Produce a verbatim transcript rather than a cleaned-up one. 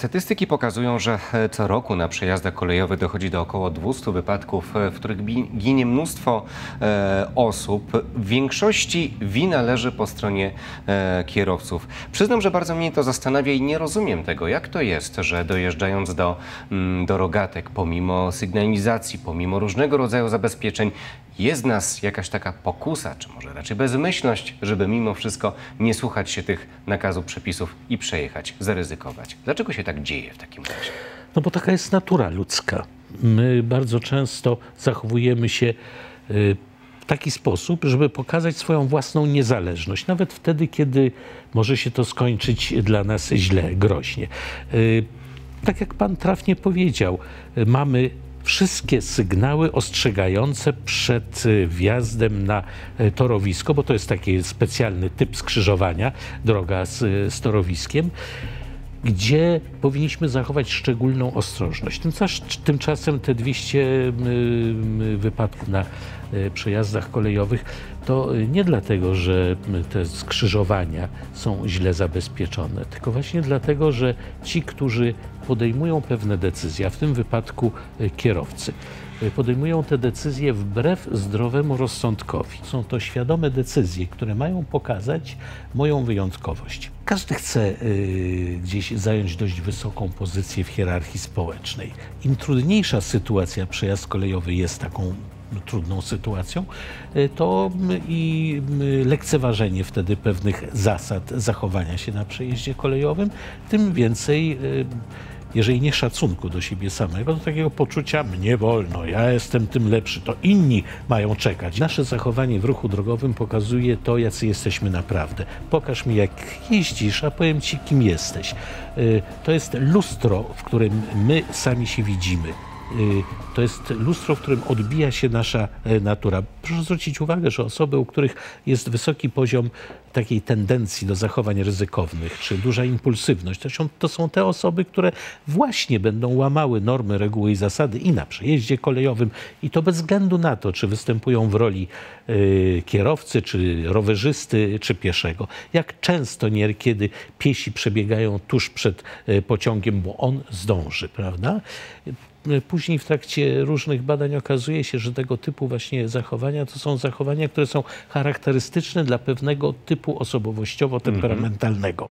Statystyki pokazują, że co roku na przejazdach kolejowych dochodzi do około dwustu wypadków, w których ginie mnóstwo e, osób. W większości wina leży po stronie e, kierowców. Przyznam, że bardzo mnie to zastanawia i nie rozumiem tego, jak to jest, że dojeżdżając do, mm, do rogatek, pomimo sygnalizacji, pomimo różnego rodzaju zabezpieczeń, jest w nas jakaś taka pokusa, czy może raczej bezmyślność, żeby mimo wszystko nie słuchać się tych nakazów, przepisów i przejechać, zaryzykować. Dlaczego się tak dzieje w takim razie? No bo taka jest natura ludzka. My bardzo często zachowujemy się w taki sposób, żeby pokazać swoją własną niezależność. Nawet wtedy, kiedy może się to skończyć dla nas źle, groźnie. Tak jak pan trafnie powiedział, mamy wszystkie sygnały ostrzegające przed wjazdem na torowisko, bo to jest taki specjalny typ skrzyżowania, droga z, z torowiskiem, gdzie powinniśmy zachować szczególną ostrożność. Tymczasem te dwieście wypadków na przejazdach kolejowych to nie dlatego, że te skrzyżowania są źle zabezpieczone, tylko właśnie dlatego, że ci, którzy podejmują pewne decyzje, a w tym wypadku kierowcy, podejmują te decyzje wbrew zdrowemu rozsądkowi. Są to świadome decyzje, które mają pokazać moją wyjątkowość. Każdy chce y, gdzieś zająć dość wysoką pozycję w hierarchii społecznej. Im trudniejsza sytuacja, przejazd kolejowy jest taką trudną sytuacją, to i lekceważenie wtedy pewnych zasad zachowania się na przejeździe kolejowym, tym więcej, jeżeli nie szacunku do siebie samego, do takiego poczucia mnie wolno, ja jestem tym lepszy, to inni mają czekać. Nasze zachowanie w ruchu drogowym pokazuje to, jacy jesteśmy naprawdę. Pokaż mi, jak jeździsz, a powiem ci, kim jesteś. To jest lustro, w którym my sami się widzimy. To jest lustro, w którym odbija się nasza natura. Proszę zwrócić uwagę, że osoby, u których jest wysoki poziom takiej tendencji do zachowań ryzykownych, czy duża impulsywność, to są, to są te osoby, które właśnie będą łamały normy, reguły i zasady i na przejeździe kolejowym, i to bez względu na to, czy występują w roli y, kierowcy, czy rowerzysty, czy pieszego. Jak często niekiedy piesi przebiegają tuż przed y, pociągiem, bo on zdąży, prawda? Później w trakcie różnych badań okazuje się, że tego typu właśnie zachowania to są zachowania, które są charakterystyczne dla pewnego typu osobowościowo-temperamentalnego.